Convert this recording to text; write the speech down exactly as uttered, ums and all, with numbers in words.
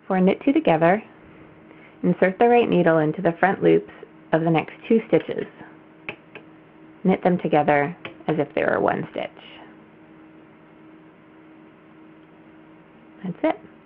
For knit two together, insert the right needle into the front loops of the next two stitches. Knit them together as if they were one stitch. That's it.